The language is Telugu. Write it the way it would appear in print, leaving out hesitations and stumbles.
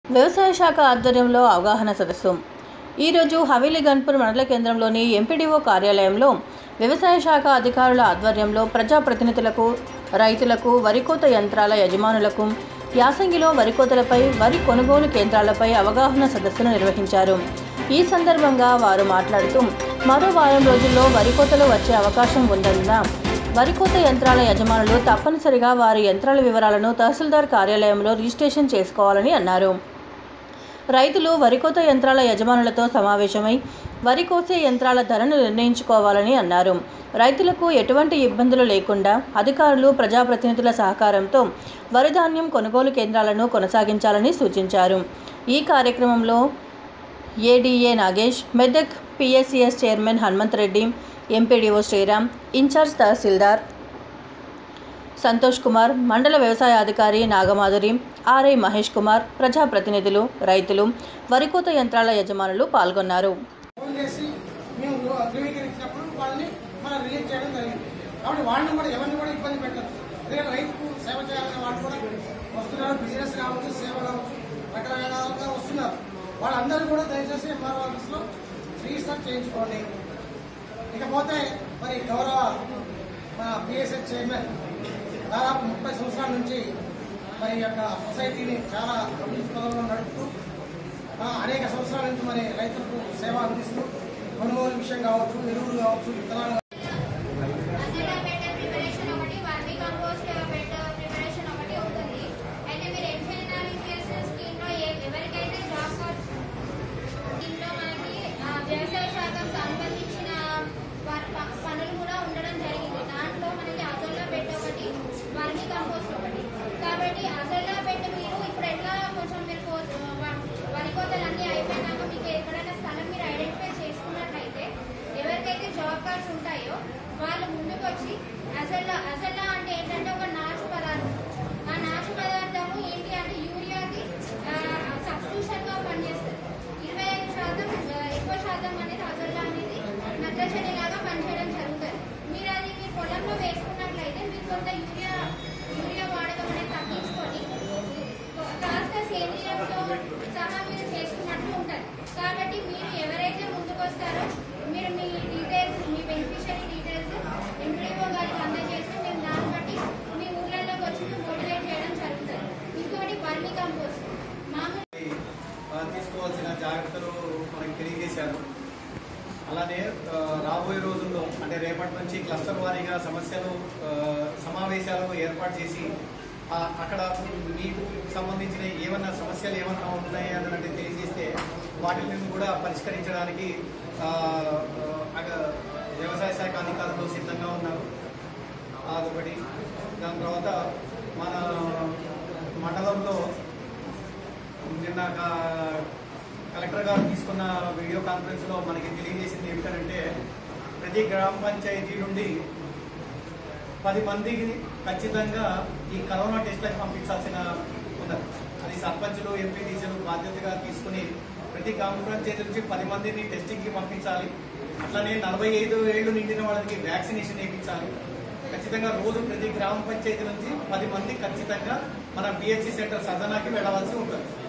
వ్యవసాయ శాఖ ఆధ్వర్యంలో అవగాహన సదస్సు ఈరోజు హవేలీ గన్పూర్ మండల కేంద్రంలోని ఎంపీడీఓ కార్యాలయంలో వ్యవసాయ శాఖ అధికారుల ఆధ్వర్యంలో ప్రజాప్రతినిధులకు, రైతులకు, వరి కోత యంత్రాల యజమానులకు యాసంగిలో వరి కోతలపై, వరి కొనుగోలు కేంద్రాలపై అవగాహన సదస్సును నిర్వహించారు. ఈ సందర్భంగా వారు మాట్లాడుతూ మరో వారం రోజుల్లో వరి కోతలు వచ్చే అవకాశం ఉందన్న వరి కోత యంత్రాల యజమానులు తప్పనిసరిగా వారి యంత్రాల వివరాలను తహసీల్దార్ కార్యాలయంలో రిజిస్ట్రేషన్ చేసుకోవాలని అన్నారు. రైతులు వరి కోత యంత్రాల యజమానులతో సమావేశమై వరి కోసే యంత్రాల ధరను నిర్ణయించుకోవాలని అన్నారు. రైతులకు ఎటువంటి ఇబ్బందులు లేకుండా అధికారులు, ప్రజాప్రతినిధుల సహకారంతో వరి ధాన్యం కొనుగోలు కేంద్రాలను కొనసాగించాలని సూచించారు. ఈ కార్యక్రమంలో ADA Nagesh, Medak PSCS chairman Hanumanth Reddy, MPDO Sriram, incharge tahsildar Santosh Kumar, మండల వ్యవసాయ అధికారి నాగమాధురి, ఆర్ఐ మహేష్ కుమార్, ప్రజాప్రతినిధులు, రైతులు, వరి కోత యంత్రాల యజమానులు పాల్గొన్నారు. వాళ్ళందరూ కూడా దయచేసి ఎంఆర్ఓ ఆఫీస్లో రిజిస్టర్ చేయించుకోండి. ఇకపోతే మరి గౌరవ పిఎస్ఎస్ చైర్మన్ దాదాపు 30 సంవత్సరాల నుంచి మరి యొక్క సొసైటీని చాలా అభివృద్ధి పదంలో నడుపుతూ అనేక సంవత్సరాల నుంచి మరి రైతులకు సేవ అందిస్తూ కొనుగోలు విషయం కావచ్చు, ఎరువులు కావచ్చు, విత్తనాలు వ్యవసాయ శాఖకు సంబంధించిన పనులు కూడా ఉండడం జరిగింది. దాంట్లో మనకి అజల్లా బెడ్ ఒకటి, వర్మీ కంపోస్ట్ ఒకటి. కాబట్టి అజల్లా బెడ్ మీరు ఇప్పుడు ఎట్లా కొంచెం మీరు వరి కోతలన్నీ అయిపోయినాక మీకు ఎక్కడైనా స్థలం మీరు ఐడెంటిఫై చేసుకున్నట్లయితే ఎవరికైతే జాబ్ కార్డ్స్ ఉంటాయో వాళ్ళు ముందుకు వచ్చి అజల్లా అంటే ఏంటంటే ఒక నాచు పదార్థం. ఆ నాచు పదార్థము ఏంటి అంటే యూరియాకి సబ్స్టిట్యూషన్ గా పనిచేస్తుంది. 25% ఎక్కువ శాతం అనేది అజల్లా అనేది నత్రజని లాగా పనిచేయడం జరుగుతుంది. మీరు అది మీ పొలంలో వేసుకున్నట్లయితే మీరు కొంత యూరియా వాడకం అనేది తగ్గించుకొని కాస్త సేంద్రియంతో సహా మీరు చేసుకున్నట్లు ఉంటుంది. కాబట్టి మీరు ఎవరైతే ముందుకు వస్తారో మీరు మీ డీటెయిల్స్, మీ బెనిఫిషియరీ డీటెయిల్స్ ఎంపీడీఓ గారికి అందజేస్తే మేము దాన్ని బట్టి మీ ఊళ్ళలోకి వచ్చి మోటివేట్ చేయడం జరుగుతుంది. ఇంకోటి వర్మీ కంపోస్ట్ తీసుకోవాల్సిన జాగ్రత్తలు మనకి తెలియజేశారు. అలానే రాబోయే రోజుల్లో అంటే రేపటి నుంచి క్లస్టర్ వారీగా సమావేశాలు ఏర్పాటు చేసి అక్కడ మీకు సంబంధించిన ఏమన్నా సమస్యలు ఏమన్నా ఉన్నాయి అని తెలియజేస్తే వాటిని కూడా పరిష్కరించడానికి వ్యవసాయ శాఖ అధికారులు సిద్ధంగా ఉన్నారు. అదొకటి. దాని తర్వాత మన మండలంలో నిన్న కలెక్టర్ గారు తీసుకున్న వీడియో కాన్ఫరెన్స్లో మనకి తెలియజేసింది ఏమిటంటే ప్రతి గ్రామ పంచాయతీ నుండి 10 మందికి ఖచ్చితంగా ఈ కరోనా టెస్ట్లకు పంపించాల్సిన ఉన్నది. అది సర్పంచులు, ఎంపీటీసీలు బాధ్యతగా తీసుకుని ప్రతి గ్రామ పంచాయతీ నుంచి 10 మందిని టెస్టింగ్కి పంపించాలి. అట్లనే 45 ఏళ్లు నిండిన వాళ్ళకి వ్యాక్సినేషన్ వేయించాలి. ఖచ్చితంగా రోజు ప్రతి గ్రామ పంచాయతీ నుంచి 10 మంది ఖచ్చితంగా మన పిహెచ్సి సెంటర్ సదనాకి వెళ్ళవలసి ఉంటుంది.